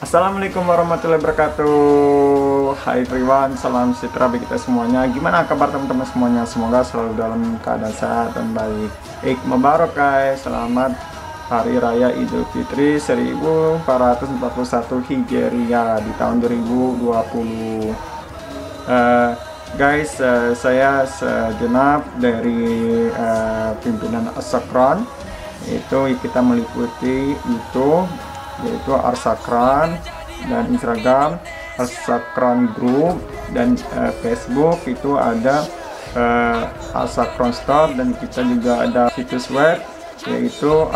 Assalamualaikum warahmatullahi wabarakatuh. Hai everyone, salam sejahtera bagi kita semuanya. Gimana kabar teman-teman semuanya? Semoga selalu dalam keadaan sehat dan baik. Eid Mubarak guys, selamat Hari Raya Idul Fitri 1441 Hijriah di tahun 2020. Guys, saya segenap dari pimpinan As-Sakran. Itu kita meliputi YouTube, yaitu Arsakran, dan Instagram Arsakran Group, dan Facebook itu ada Arsakran Store, dan kita juga ada situs web yaitu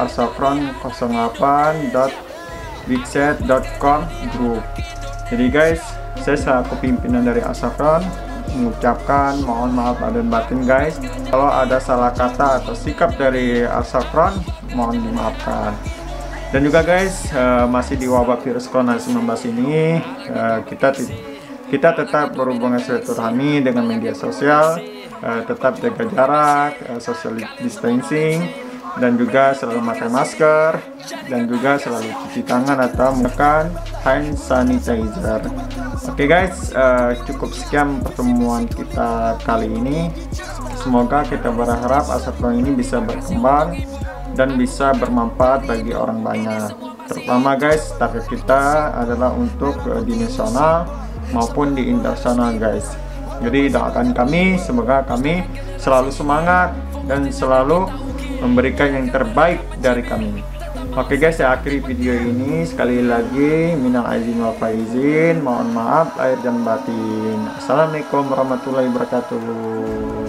arsakran08.wixsite.com group. Jadi guys, saya selaku pimpinan dari Arsakran mengucapkan mohon maaf lahir dan batin guys. Kalau ada salah kata atau sikap dari Arsakran, mohon dimaafkan. Dan juga guys, masih di wabah virus corona 19 ini, kita tetap berhubungan silaturahmi dengan media sosial, tetap jaga jarak, social distancing, dan juga selalu pakai masker, dan juga selalu cuci tangan atau menggunakan hand sanitizer. Oke guys, cukup sekian pertemuan kita kali ini. Semoga kita berharap Arsakran ini bisa berkembang dan bisa bermanfaat bagi orang banyak. Terutama guys, target kita adalah untuk di nasional maupun di internasional guys. Jadi doakan kami, semoga kami selalu semangat dan selalu memberikan yang terbaik dari kami. Oke guys, saya akhiri video ini. Sekali lagi minal aizin wal faizin, mohon maaf lahir dan batin. Assalamualaikum warahmatullahi wabarakatuh.